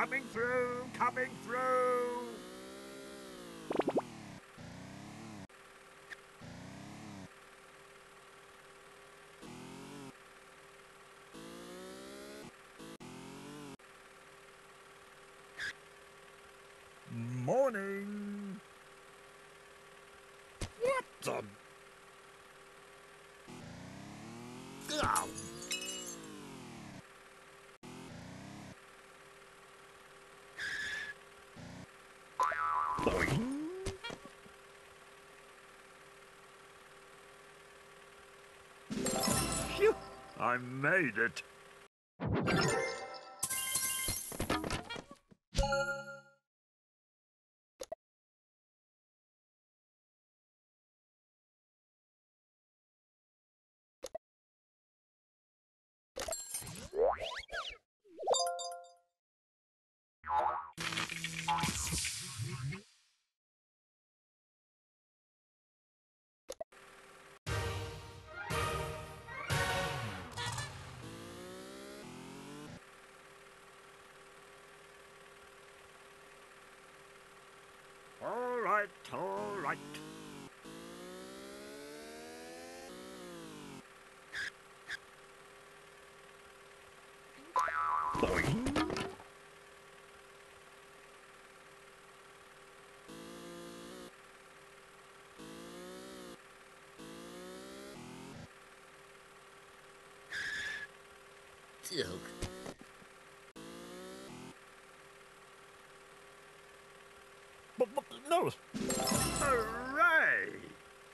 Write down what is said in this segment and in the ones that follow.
coming through, coming through. Morning. What the? Oh. Phew, I made it. All right, all right. But no. Hooray!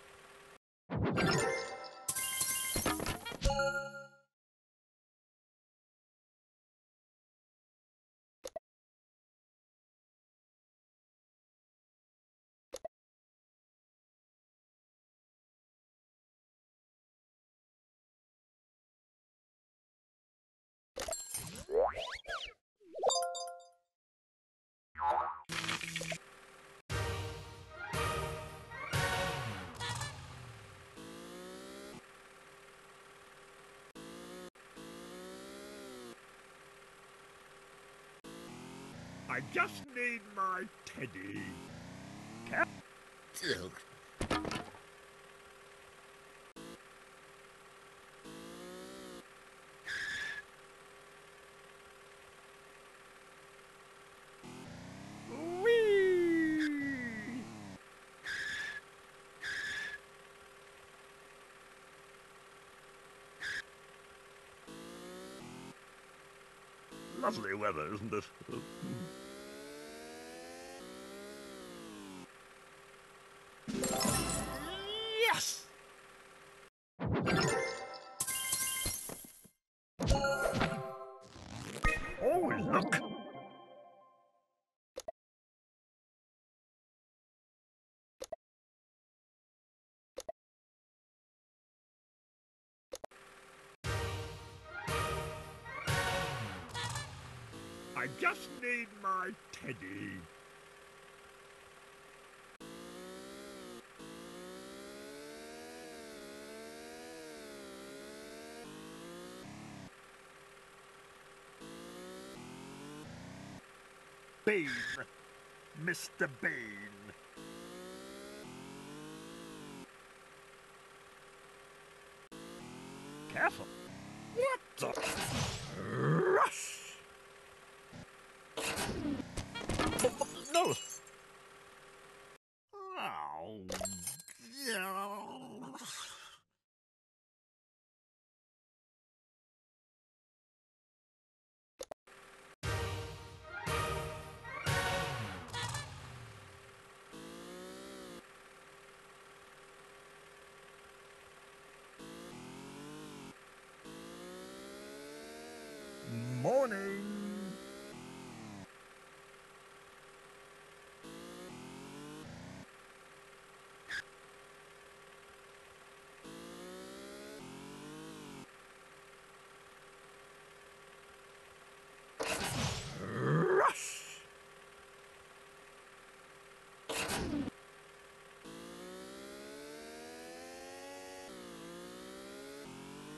I just need my teddy. Whee! Lovely weather, isn't it? Yes! Oh, look! I just need my teddy. Bean, Mr. Bean. Careful. What the? Rush! No! Oh. Yeah. Morning. Rush!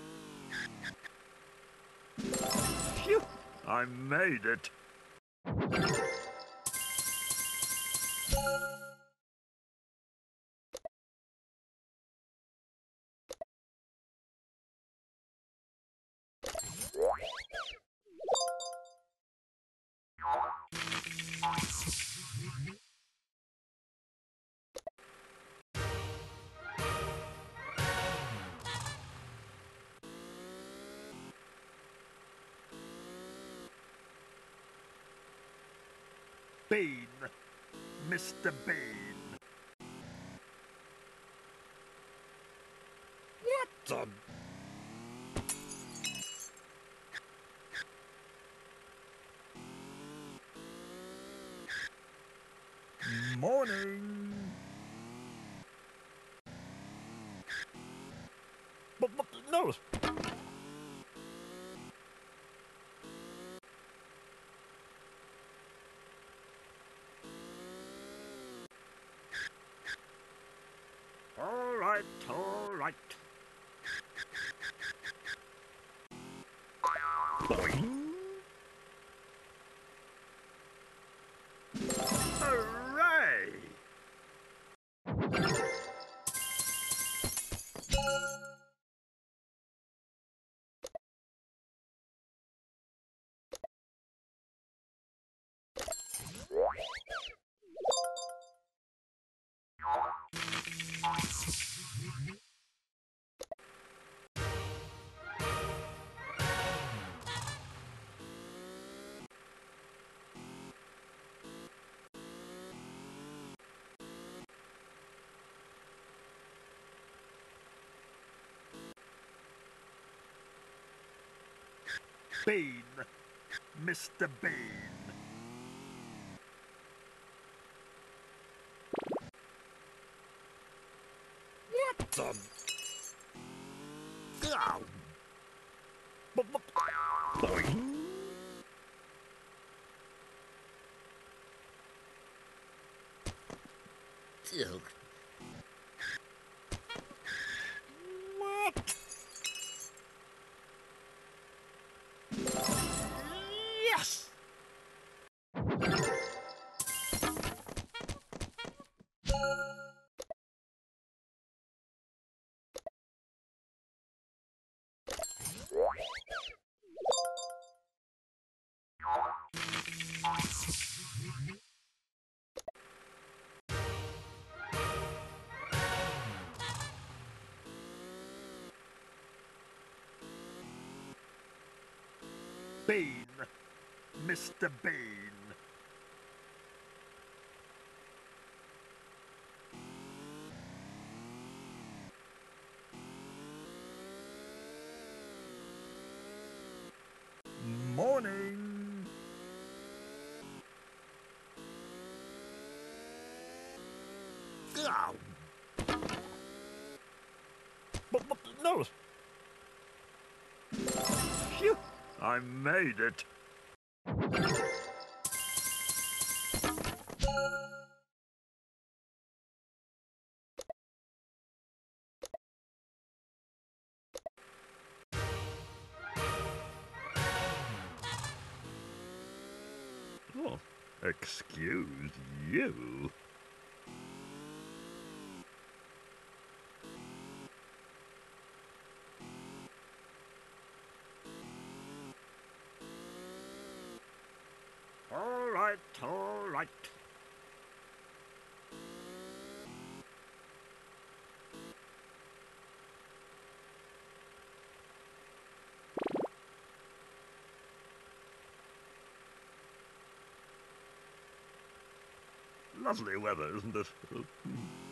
Phew! I made it. Bean, Mr. Bean. What the? Morning. But no. All right, all right. Boing. Hooray! Bean, Mr. Bean. What the? Ow. Boing. Ugh. What? Yes! Bean, Mr. Bean. Morning. Ow. But no. Phew, I made it. Oh, excuse you. All right, all right. Lovely weather, isn't it?